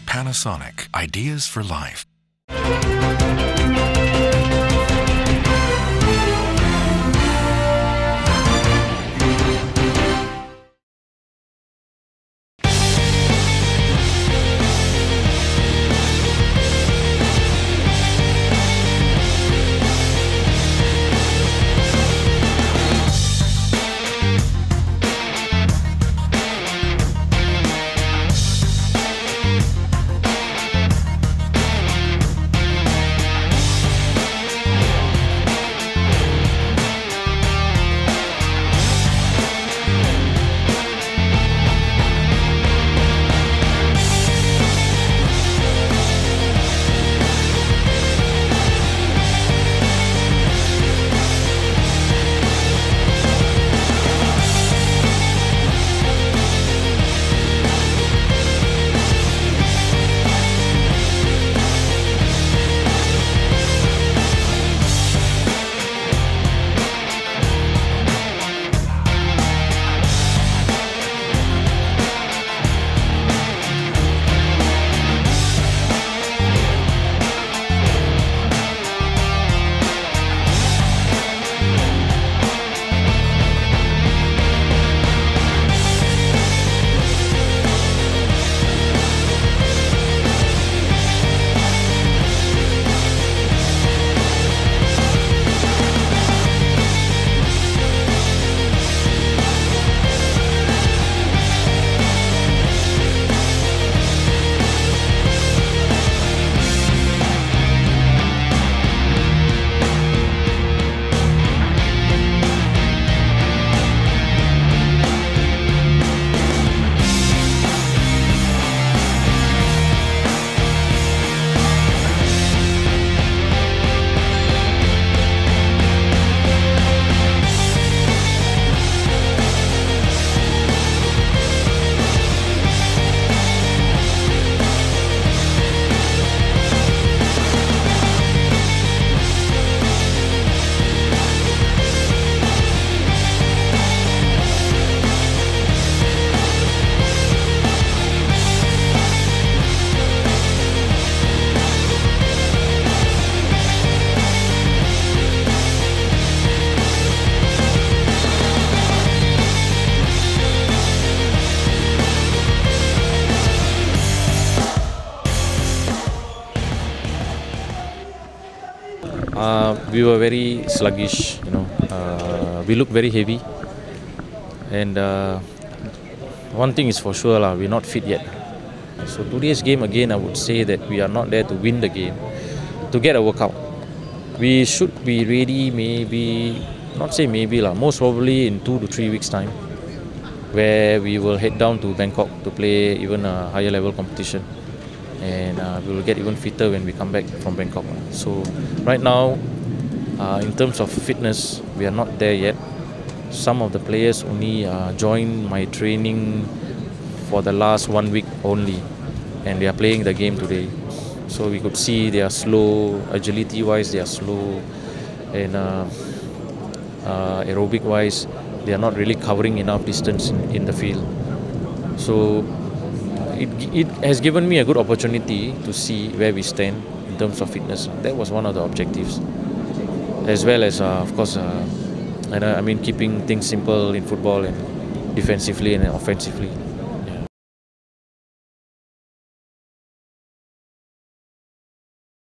Panasonic, ideas for life. We were very sluggish, we looked very heavy, and one thing is for sure, we're not fit yet. So today's game again, I would say that we are not there to win the game, to get a workout. We should be ready maybe, not say maybe, most probably in 2 to 3 weeks time, where we will head down to Bangkok to play even a higher level competition. And we will get even fitter when we come back from Bangkok. So right now, in terms of fitness, we are not there yet. Some of the players only joined my training for the last 1 week only, and they are playing the game today. So we could see they are slow, agility wise they are slow, and aerobic wise they are not really covering enough distance in the field. So it has given me a good opportunity to see where we stand in terms of fitness. That was one of the objectives, as well as of course, keeping things simple in football and defensively and offensively.